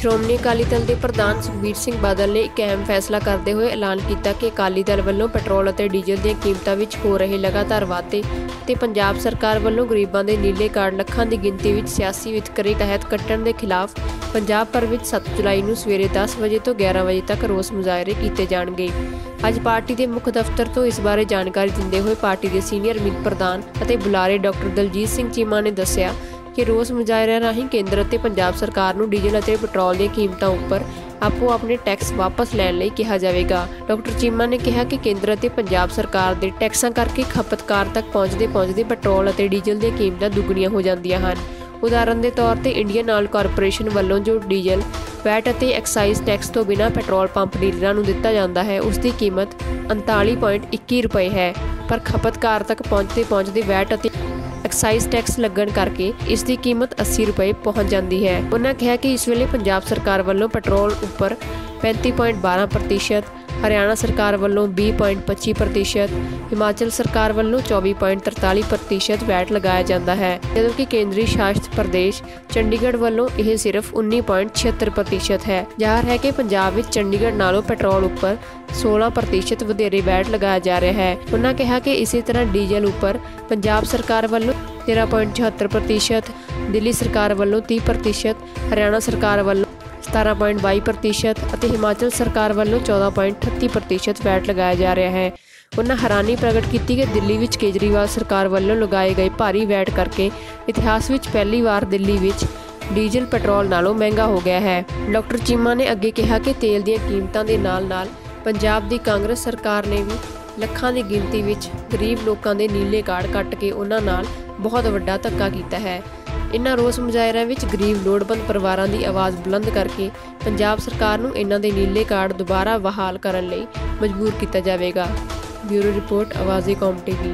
ਸ਼੍ਰੋਮਣੀ ਅਕਾਲੀ ਦਲ ਦੇ ਪ੍ਰਧਾਨ ਸੁਖਬੀਰ ਸਿੰਘ ਬਾਦਲ ਨੇ ਇੱਕ ਅਹਿਮ ਫੈਸਲਾ ਕਰਦੇ ਹੋਏ ਐਲਾਨ ਕੀਤਾ ਕਿ ਅਕਾਲੀ ਦਲ ਵੱਲੋਂ ਪੈਟਰੋਲ ਅਤੇ ਡੀਜ਼ਲ ਦੀਆਂ ਕੀਮਤਾਂ ਵਿੱਚ ਹੋ ਰਹੇ ਲਗਾਤਾਰ ਵਾਧੇ ਤੇ ਪੰਜਾਬ ਸਰਕਾਰ ਵੱਲੋਂ ਗਰੀਬਾਂ ਦੇ ਨੀਲੇ ਕਾਰਡ ਲੱਖਾਂ ਦੀ ਗਿਣਤੀ ਵਿੱਚ ਸਿਆਸੀ ਵਿਤਕਰੇ ਤਹਿਤ ਕੱਟਣ ਦੇ ਖਿਲਾਫ ਪੰਜਾਬ ਭਰ ਵਿੱਚ 7 ਜੁਲਾਈ ਨੂੰ ਸਵੇਰੇ 10 ਵਜੇ ਤੋਂ 11 ਵਜੇ ਤੱਕ ਰੋਸ ਮੁਜ਼ਾਹਰੇ ਕੀਤੇ ਜਾਣਗੇ। ਅੱਜ ਪਾਰਟੀ ਦੇ ਮੁੱਖ ਦਫ਼ਤਰ ਤੋਂ ਇਸ ਬਾਰੇ ਜਾਣਕਾਰੀ ਦਿੰਦੇ ਹੋਏ ਪਾਰਟੀ ਦੇ ਸੀਨੀਅਰ ਮੀਤ ਪ੍ਰਧਾਨ ਅਤੇ ਬੁਲਾਰੇ ਡਾਕਟਰ ਦਲਜੀਤ ਸਿੰਘ ਚੀਮਾ ਨੇ ਦੱਸਿਆ ਕਿ ਰੋਸ ਮੁਜ਼ਾਹਰਿਆਂ ਰਾਹੀਂ ਕੇਂਦਰ ਅਤੇ ਪੰਜਾਬ ਸਰਕਾਰ ਨੂੰ ਡੀਜ਼ਲ ਅਤੇ ਪੈਟਰੋਲ ਦੀਆਂ ਕੀਮਤਾਂ ਉੱਪਰ ਆਪੋ ਆਪਣੇ ਟੈਕਸ ਵਾਪਸ ਲੈਣ ਲਈ ਕਿਹਾ ਜਾਵੇਗਾ। ਡਾਕਟਰ ਚੀਮਾ ਨੇ ਕਿਹਾ ਕਿ ਕੇਂਦਰ ਅਤੇ ਪੰਜਾਬ ਸਰਕਾਰ ਦੇ ਟੈਕਸਾਂ ਕਰਕੇ ਖਪਤਕਾਰ ਤੱਕ ਪਹੁੰਚਦੇ ਪੈਟਰੋਲ ਅਤੇ ਡੀਜ਼ਲ ਦੀਆਂ ਕੀਮਤਾਂ ਦੁੱਗਣੀਆਂ ਹੋ ਜਾਂਦੀਆਂ ਹਨ। ਉਦਾਹਰਨ ਦੇ ਤੌਰ ਤੇ ਇੰਡੀਅਨ ਆਇਲ ਕਾਰਪੋਰੇਸ਼ਨ ਵੱਲੋਂ ਜੋ ਡੀਜ਼ਲ ਵੈਟ ਅਤੇ ਐਕਸਾਈਜ਼ ਟੈਕਸ ਤੋਂ ਬਿਨਾਂ ਪੈਟਰੋਲ ਪੰਪ ਡੀਲਰਾਂ ਨੂੰ ਦਿੱਤਾ ਜਾਂਦਾ ਹੈ, ਉਸ ਦੀ ਕੀਮਤ 39.21 ਰੁਪਏ ਹੈ, ਪਰ ਖਪਤਕਾਰ ਤੱਕ ਪਹੁੰਚਦੇ ਵੈਟ ਅਤੇ ਐਕਸਾਈਜ਼ ਟੈਕਸ ਲੱਗਣ ਕਰਕੇ ਇਸ ਦੀ ਕੀਮਤ 80 ਰੁਪਏ ਪਹੁੰਚ ਜਾਂਦੀ ਹੈ। ਉਹਨਾਂ ਕਿਹਾ ਕਿ ਇਸ ਵੇਲੇ ਪੰਜਾਬ ਸਰਕਾਰ ਵੱਲੋਂ ਪੈਟਰੋਲ ਉੱਪਰ 35.12%, ਹਰਿਆਣਾ ਸਰਕਾਰ ਵੱਲੋਂ 20.25%, ਹਿਮਾਚਲ ਸਰਕਾਰ ਵੱਲੋਂ 24.43% ਵੈਟ ਲਗਾਇਆ ਜਾਂਦਾ ਹੈ, ਜਦੋਂ ਕਿ ਕੇਂਦਰੀ ਸ਼ਾਸਿਤ ਪ੍ਰਦੇਸ਼ ਚੰਡੀਗੜ੍ਹ ਵੱਲੋਂ ਇਹ ਸਿਰਫ 19.76% ਹੈ। ਜ਼ਾਹਰ ਹੈ ਕਿ ਪੰਜਾਬ ਵਿੱਚ ਚੰਡੀਗੜ੍ਹ ਨਾਲੋਂ ਪੈਟਰੋਲ ਉੱਪਰ 16% ਵਧੇਰੇ ਵੈਟ ਲਗਾਇਆ ਜਾ ਰਿਹਾ ਹੈ। ਉਹਨਾਂ ਕਿਹਾ ਕਿ ਇਸੇ ਤਰ੍ਹਾਂ ਡੀਜ਼ਲ ਉੱਪਰ ਪੰਜਾਬ ਸਰਕਾਰ ਵੱਲੋਂ 13.74%, ਦਿੱਲੀ ਸਰਕਾਰ ਵੱਲੋਂ 30%, ਹਰਿਆਣਾ ਸਰਕਾਰ ਵੱਲੋਂ 17.22% ਅਤੇ ਹਿਮਾਚਲ ਸਰਕਾਰ ਵੱਲੋਂ 14.38% ਵੈਟ ਲਗਾਇਆ ਜਾ ਰਿਹਾ ਹੈ। ਉਹਨਾਂ ਹੈਰਾਨੀ ਪ੍ਰਗਟ ਕੀਤੀ ਕਿ ਦਿੱਲੀ ਵਿੱਚ ਕੇਜਰੀਵਾਲ ਸਰਕਾਰ ਵੱਲੋਂ ਲਗਾਏ ਗਏ ਭਾਰੀ ਵੈਟ ਕਰਕੇ ਇਤਿਹਾਸ ਵਿੱਚ ਪਹਿਲੀ ਵਾਰ ਦਿੱਲੀ ਵਿੱਚ ਡੀਜ਼ਲ ਪੈਟਰੋਲ ਨਾਲੋਂ ਮਹਿੰਗਾ ਹੋ ਗਿਆ ਹੈ। ਡਾਕਟਰ ਚੀਮਾ ਨੇ ਅੱਗੇ ਕਿਹਾ ਕਿ ਤੇਲ ਦੀਆਂ ਕੀਮਤਾਂ ਦੇ ਨਾਲ-ਨਾਲ ਪੰਜਾਬ ਦੀ ਕਾਂਗਰਸ ਸਰਕਾਰ ਨੇ ਵੀ ਲੱਖਾਂ ਦੀ ਗਿਣਤੀ ਵਿੱਚ ਗਰੀਬ ਲੋਕਾਂ ਦੇ ਨੀਲੇ ਕਾਰਡ ਕੱਟ ਕੇ ਉਹਨਾਂ ਨਾਲ ਬਹੁਤ ਵੱਡਾ ਧੱਕਾ ਕੀਤਾ ਹੈ। ਇਨ੍ਹਾਂ ਰੋਸ ਮੁਜ਼ਾਹਰਿਆਂ ਵਿੱਚ ਗਰੀਬ ਲੋੜਵੰਦ ਪਰਿਵਾਰਾਂ ਦੀ ਆਵਾਜ਼ ਬੁਲੰਦ ਕਰਕੇ ਪੰਜਾਬ ਸਰਕਾਰ ਨੂੰ ਇਨ੍ਹਾਂ ਦੇ ਨੀਲੇ ਕਾਰਡ ਦੁਬਾਰਾ ਬਹਾਲ ਕਰਨ ਲਈ ਮਜਬੂਰ ਕੀਤਾ ਜਾਵੇਗਾ। ਬਿਊਰੋ ਰਿਪੋਰਟ, ਆਵਾਜ਼ੇ ਕੌਮ ਟੀਵੀ।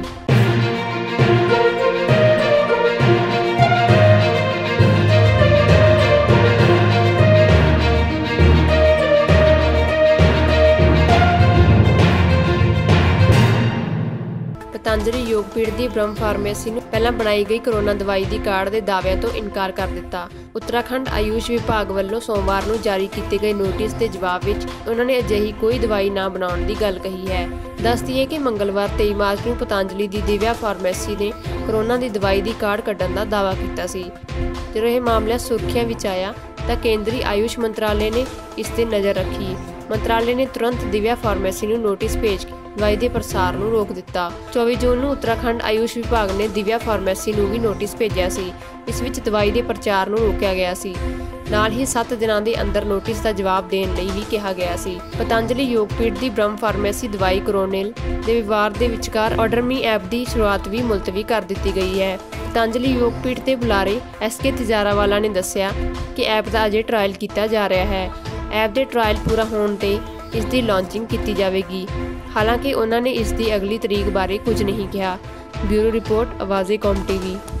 ਪਤੰਜਲੀ ਯੋਗਪੀਠ ਦੀ ਬ੍ਰਹਮ ਫਾਰਮੇਸੀ ਨੂੰ ਪਹਿਲਾਂ ਬਣਾਈ ਗਈ ਕਰੋਨਾ ਦਵਾਈ ਦੀ ਕਾਢ ਦੇ ਦਾਅਵਿਆਂ ਤੋਂ ਇਨਕਾਰ ਕਰ ਦਿੱਤਾ। ਉੱਤਰਾਖੰਡ ਆਯੂਸ਼ ਵਿਭਾਗ ਵੱਲੋਂ ਸੋਮਵਾਰ ਨੂੰ ਜਾਰੀ ਕੀਤੇ ਗਏ ਨੋਟਿਸ ਦੇ ਜਵਾਬ ਵਿੱਚ ਉਹਨਾਂ ਨੇ ਅਜਿਹੀ ਕੋਈ ਦਵਾਈ ਨਾ ਬਣਾਉਣ ਦੀ ਗੱਲ ਕਹੀ ਹੈ। ਦੱਸ ਦਈਏ ਕਿ ਮੰਗਲਵਾਰ 23 ਮਾਰਚ ਨੂੰ ਪਤੰਜਲੀ ਦੀ ਦਿਵਿਆ ਫਾਰਮੇਸੀ ਨੇ ਕਰੋਨਾ ਦੀ ਦਵਾਈ ਦੀ ਕਾਢ ਕੱਢਣ ਦਾ ਦਾਅਵਾ ਕੀਤਾ ਸੀ। ਜਦੋਂ ਇਹ ਮਾਮਲਾ ਸੁਰਖੀਆਂ ਵਿੱਚ ਆਇਆ ਤਾਂ ਕੇਂਦਰੀ ਆਯੂਸ਼ ਮੰਤਰਾਲੇ ਨੇ ਇਸ ਤੇ ਨਜ਼ਰ ਰੱਖੀ। ਮੰਤਰਾਲੇ ਨੇ ਤੁਰੰਤ ਦਿਵਿਆ ਫਾਰਮੇਸੀ ਨੂੰ ਨੋਟਿਸ ਭੇਜ ਕੇ ਦਵਾਈ ਦੇ ਪ੍ਰਸਾਰ ਨੂੰ ਰੋਕ ਦਿੱਤਾ। 24 ਜੂਨ ਨੂੰ ਉੱਤਰਾਖੰਡ ਆਯੂਸ਼ ਵਿਭਾਗ ਨੇ ਦਿਵਿਆ ਫਾਰਮੇਸੀ ਨੂੰ ਵੀ ਨੋਟਿਸ ਭੇਜਿਆ ਸੀ। ਇਸ ਵਿੱਚ ਦਵਾਈ ਦੇ ਪ੍ਰਚਾਰ ਨੂੰ ਰੋਕਿਆ ਗਿਆ ਸੀ। ਨਾਲ ਹੀ 7 ਦਿਨਾਂ ਦੇ ਅੰਦਰ ਨੋਟਿਸ ਦਾ ਜਵਾਬ ਦੇਣ ਲਈ ਵੀ ਕਿਹਾ ਗਿਆ ਸੀ। ਪਤੰਜਲੀ ਯੋਗਪੀਠ ਦੀ ਬ੍ਰਹਮ ਫਾਰਮੇਸੀ ਦਵਾਈ ਕੋਰੋਨਿਲ ਦੇ ਵਿਵਾਦ ਦੇ ਵਿਚਕਾਰ ਆਰਡਰਮੀ ਐਪ ਦੀ ਸ਼ੁਰੂਆਤ ਵੀ ਮੁਲਤਵੀ ਕਰ ਦਿੱਤੀ ਗਈ ਹੈ। ਪਤੰਜਲੀ ਯੋਗਪੀਠ ਦੇ ਬੁਲਾਰੇ SK ਤਿਜਾਰਾਵਾਲਾ ਨੇ ਦੱਸਿਆ ਕਿ ਐਪ ਦਾ ਅਜੇ ਟਰਾਇਲ ਕੀਤਾ ਜਾ ਰਿਹਾ ਹੈ। ਐਪ ਦੇ ਟਰਾਇਲ ਪੂਰਾ ਹੋਣ ਤੇ ਇਸ ਦੀ ਲਾਂਚਿੰਗ ਕੀਤੀ ਜਾਵੇਗੀ। ਹਾਲਾਂਕਿ ਉਹਨਾਂ ਨੇ ਇਸ ਦੀ ਅਗਲੀ ਤਰੀਕ ਬਾਰੇ ਕੁਝ ਨਹੀਂ ਕਿਹਾ। ਬਿਊਰੋ ਰਿਪੋਰਟ, ਆਵਾਜ਼ੇ ਕੌਮ ਟੀਵੀ।